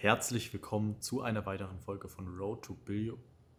Herzlich willkommen zu einer weiteren Folge von Road to Billion.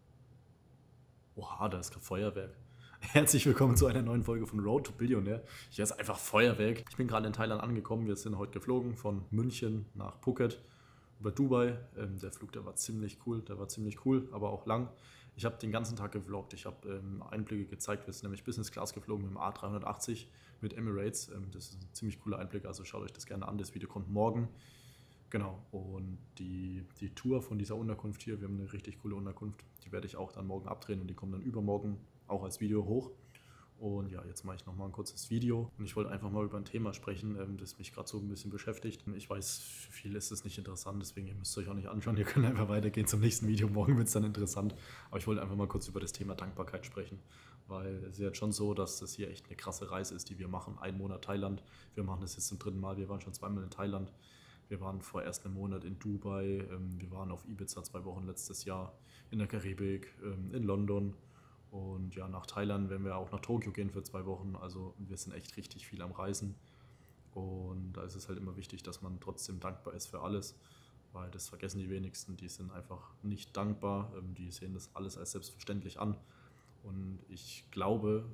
Oha, da ist gerade Feuerwerk. Herzlich willkommen zu einer neuen Folge von Road to Billionaire. Hier ist einfach Feuerwerk. Ich bin gerade in Thailand angekommen. Wir sind heute geflogen von München nach Phuket über Dubai. Der Flug, der war ziemlich cool, aber auch lang. Ich habe den ganzen Tag gevloggt. Ich habe Einblicke gezeigt. Wir sind nämlich Business Class geflogen mit dem A380 mit Emirates. Das ist ein ziemlich cooler Einblick, also schaut euch das gerne an. Das Video kommt morgen. Genau, und die Tour von dieser Unterkunft hier, wir haben eine richtig coole Unterkunft, die werde ich auch dann morgen abdrehen und die kommen dann übermorgen auch als Video hoch. Und ja, jetzt mache ich nochmal ein kurzes Video und ich wollte einfach mal über ein Thema sprechen, das mich gerade so ein bisschen beschäftigt. Ich weiß, für viele ist es nicht interessant, deswegen ihr müsst euch auch nicht anschauen, ihr könnt einfach weitergehen zum nächsten Video, morgen wird es dann interessant. Aber ich wollte einfach mal kurz über das Thema Dankbarkeit sprechen, weil es ist jetzt schon so, dass das hier echt eine krasse Reise ist, die wir machen. 1 Monat Thailand, wir machen das jetzt zum 3. Mal, wir waren schon 2-mal in Thailand. Wir waren vorerst einen Monat in Dubai, wir waren auf Ibiza 2 Wochen letztes Jahr, in der Karibik, in London und ja, nach Thailand werden wir auch nach Tokio gehen für 2 Wochen. Also wir sind echt richtig viel am Reisen und da ist es halt immer wichtig, dass man trotzdem dankbar ist für alles, weil das vergessen die wenigsten, die sind einfach nicht dankbar, die sehen das alles als selbstverständlich an und ich glaube,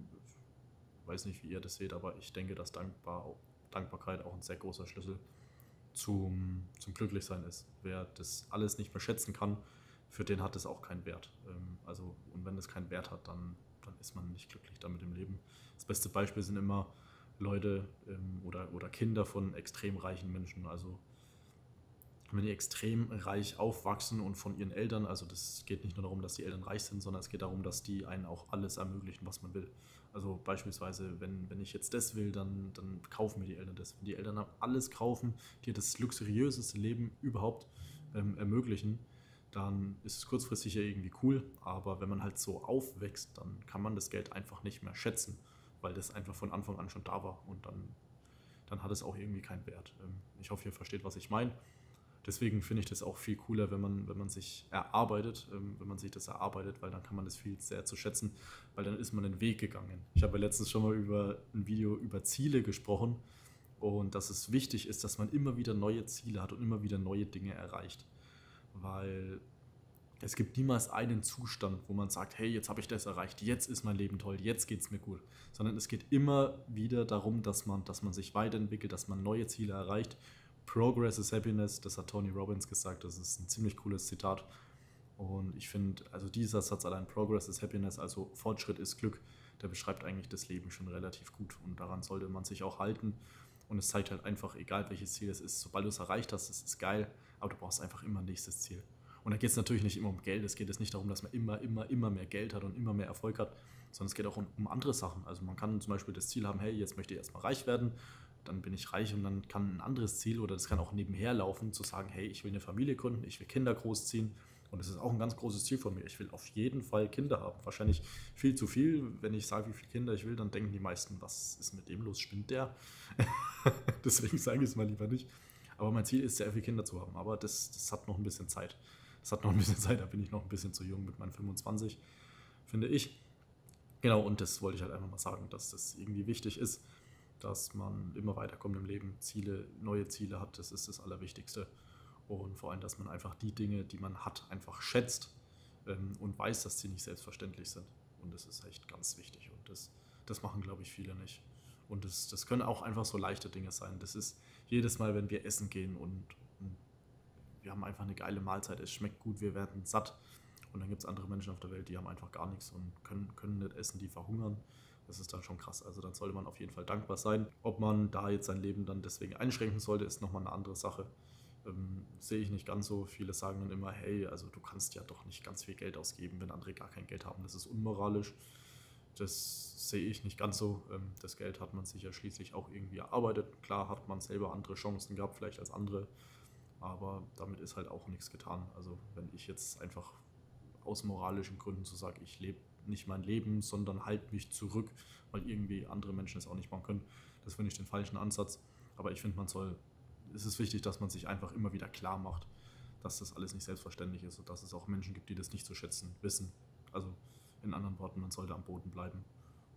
weiß nicht, wie ihr das seht, aber ich denke, dass Dankbarkeit auch ein sehr großer Schlüssel zum Glücklichsein ist. Wer das alles nicht mehr schätzen kann, für den hat es auch keinen Wert. Und wenn es keinen Wert hat, dann ist man nicht glücklich damit im Leben. Das beste Beispiel sind immer Leute oder Kinder von extrem reichen Menschen. Also wenn die extrem reich aufwachsen und von ihren Eltern, also das geht nicht nur darum, dass die Eltern reich sind, sondern es geht darum, dass die einen auch alles ermöglichen, was man will. Also beispielsweise, wenn ich jetzt das will, dann kaufen mir die Eltern das. Wenn die Eltern alles kaufen, die das luxuriöseste Leben überhaupt ermöglichen, dann ist es kurzfristig ja irgendwie cool, aber wenn man halt so aufwächst, dann kann man das Geld einfach nicht mehr schätzen, weil das einfach von Anfang an schon da war und dann hat es auch irgendwie keinen Wert. Ich hoffe, ihr versteht, was ich meine. Deswegen finde ich das auch viel cooler, wenn man sich das erarbeitet, weil dann kann man das viel sehr zu schätzen, weil dann ist man den Weg gegangen. Ich habe ja letztens schon mal über ein Video über Ziele gesprochen und dass es wichtig ist, dass man immer wieder neue Ziele hat und immer wieder neue Dinge erreicht, weil es gibt niemals einen Zustand, wo man sagt, hey, jetzt habe ich das erreicht, jetzt ist mein Leben toll, jetzt geht es mir gut, sondern es geht immer wieder darum, dass man sich weiterentwickelt, dass man neue Ziele erreicht. Progress is Happiness, das hat Tony Robbins gesagt, das ist ein ziemlich cooles Zitat. Und ich finde, also dieser Satz allein, Progress is Happiness, also Fortschritt ist Glück, der beschreibt eigentlich das Leben schon relativ gut und daran sollte man sich auch halten. Und es zeigt halt einfach, egal welches Ziel es ist, sobald du es erreicht hast, es ist geil, aber du brauchst einfach immer ein nächstes Ziel. Und da geht es natürlich nicht immer um Geld, es geht jetzt nicht darum, dass man immer mehr Geld hat und immer mehr Erfolg hat, sondern es geht auch um andere Sachen. Also man kann zum Beispiel das Ziel haben, hey, jetzt möchte ich erstmal reich werden, dann bin ich reich und dann kann ein anderes Ziel oder das kann auch nebenher laufen, zu sagen, hey, ich will eine Familie gründen, ich will Kinder großziehen und das ist auch ein ganz großes Ziel von mir. Ich will auf jeden Fall Kinder haben. Wahrscheinlich viel zu viel. Wenn ich sage, wie viele Kinder ich will, dann denken die meisten, was ist mit dem los? Spinnt der? Deswegen sage ich es mal lieber nicht. Aber mein Ziel ist, sehr viele Kinder zu haben. Aber das hat noch ein bisschen Zeit. Da bin ich noch ein bisschen zu jung mit meinen 25, finde ich. Genau, und das wollte ich halt einfach mal sagen, dass das irgendwie wichtig ist, dass man immer weiterkommt im Leben, neue Ziele hat, das ist das Allerwichtigste. Und vor allem, dass man einfach die Dinge, die man hat, einfach schätzt und weiß, dass sie nicht selbstverständlich sind. Und das ist echt ganz wichtig und das machen, glaube ich, viele nicht. Und das können auch einfach so leichte Dinge sein. Das ist jedes Mal, wenn wir essen gehen und wir haben einfach eine geile Mahlzeit, es schmeckt gut, wir werden satt. Und dann gibt es andere Menschen auf der Welt, die haben einfach gar nichts und können nicht essen, die verhungern. Das ist dann schon krass. Also dann sollte man auf jeden Fall dankbar sein. Ob man da jetzt sein Leben dann deswegen einschränken sollte, ist nochmal eine andere Sache. Sehe ich nicht ganz so. Viele sagen dann immer, hey, also du kannst ja doch nicht ganz viel Geld ausgeben, wenn andere gar kein Geld haben. Das ist unmoralisch. Das sehe ich nicht ganz so. Das Geld hat man sich ja schließlich auch irgendwie erarbeitet. Klar hat man selber andere Chancen gehabt, vielleicht als andere. Aber damit ist halt auch nichts getan. Also wenn ich jetzt einfach aus moralischen Gründen so sage, ich lebe nicht mein Leben, sondern halte mich zurück, weil irgendwie andere Menschen es auch nicht machen können. Das finde ich den falschen Ansatz. Aber ich finde, es ist wichtig, dass man sich einfach immer wieder klar macht, dass das alles nicht selbstverständlich ist und dass es auch Menschen gibt, die das nicht zu schätzen wissen. Also in anderen Worten, man sollte am Boden bleiben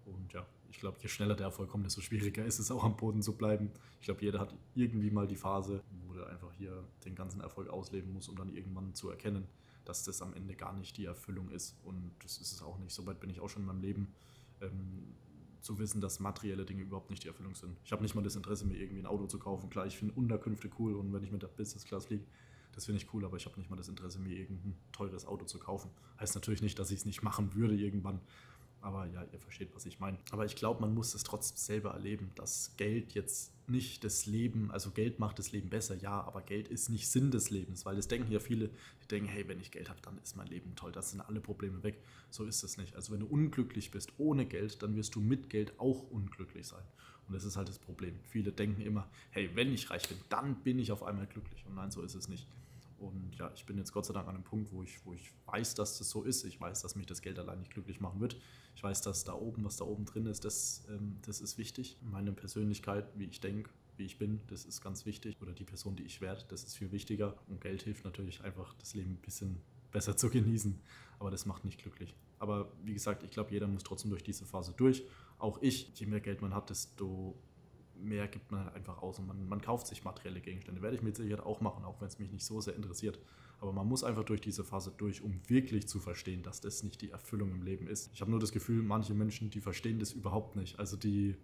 Und ja, ich glaube, je schneller der Erfolg kommt, desto schwieriger ist es auch am Boden zu bleiben. Ich glaube, jeder hat irgendwie mal die Phase, wo der einfach hier den ganzen Erfolg ausleben muss, um dann irgendwann zu erkennen, dass das am Ende gar nicht die Erfüllung ist. Und das ist es auch nicht. Soweit bin ich auch schon in meinem Leben, zu wissen, dass materielle Dinge überhaupt nicht die Erfüllung sind. Ich habe nicht mal das Interesse, mir irgendwie ein Auto zu kaufen. Klar, ich finde Unterkünfte cool und wenn ich mit der Business Class fliege, das finde ich cool, aber ich habe nicht mal das Interesse, mir irgendein teures Auto zu kaufen. Heißt natürlich nicht, dass ich es nicht machen würde irgendwann. Aber ja, ihr versteht, was ich meine. Aber ich glaube, man muss es trotzdem selber erleben, dass Geld jetzt nicht das Leben, also Geld macht das Leben besser, ja, aber Geld ist nicht Sinn des Lebens, weil das denken ja viele, die denken, hey, wenn ich Geld habe, dann ist mein Leben toll, das sind alle Probleme weg. So ist es nicht. Also wenn du unglücklich bist ohne Geld, dann wirst du mit Geld auch unglücklich sein. Und das ist halt das Problem. Viele denken immer, hey, wenn ich reich bin, dann bin ich auf einmal glücklich. Und nein, so ist es nicht. Und ja, ich bin jetzt Gott sei Dank an einem Punkt, wo ich weiß, dass das so ist. Ich weiß, dass mich das Geld allein nicht glücklich machen wird. Ich weiß, dass da oben, was da oben drin ist, das ist wichtig. Meine Persönlichkeit, wie ich denke, wie ich bin, das ist ganz wichtig. Oder die Person, die ich werde, das ist viel wichtiger. Und Geld hilft natürlich einfach, das Leben ein bisschen besser zu genießen. Aber das macht nicht glücklich. Aber wie gesagt, ich glaube, jeder muss trotzdem durch diese Phase durch. Auch ich, je mehr Geld man hat, desto mehr gibt man halt einfach aus und man kauft sich materielle Gegenstände. Werde ich mit Sicherheit auch machen, auch wenn es mich nicht so sehr interessiert. Aber man muss einfach durch diese Phase durch, um wirklich zu verstehen, dass das nicht die Erfüllung im Leben ist. Ich habe nur das Gefühl, manche Menschen, die verstehen das überhaupt nicht. Also die...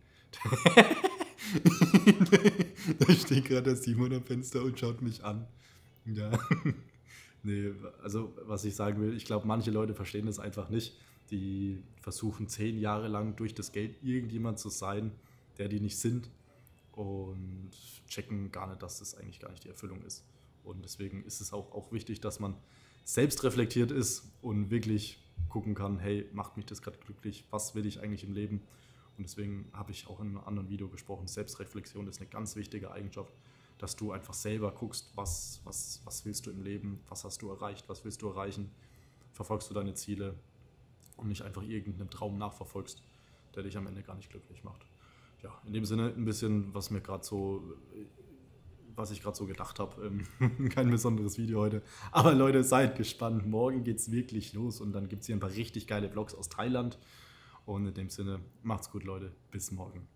Da steht gerade der Simon am Fenster und schaut mich an. Ja. Nee, also was ich sagen will, ich glaube, manche Leute verstehen das einfach nicht. Die versuchen 10 Jahre lang durch das Geld irgendjemand zu sein, der die nicht sind. Und checken gar nicht, dass das eigentlich gar nicht die Erfüllung ist. Und deswegen ist es auch wichtig, dass man selbst reflektiert ist und wirklich gucken kann, hey, macht mich das gerade glücklich? Was will ich eigentlich im Leben? Und deswegen habe ich auch in einem anderen Video gesprochen, Selbstreflexion ist eine ganz wichtige Eigenschaft, dass du einfach selber guckst, was willst du im Leben, was hast du erreicht, was willst du erreichen, verfolgst du deine Ziele und nicht einfach irgendeinem Traum nachverfolgst, der dich am Ende gar nicht glücklich macht. Ja, in dem Sinne ein bisschen, was ich gerade so gedacht habe. Kein besonderes Video heute. Aber Leute, seid gespannt. Morgen geht es wirklich los und dann gibt es hier ein paar richtig geile Vlogs aus Thailand. Und in dem Sinne, macht's gut, Leute. Bis morgen.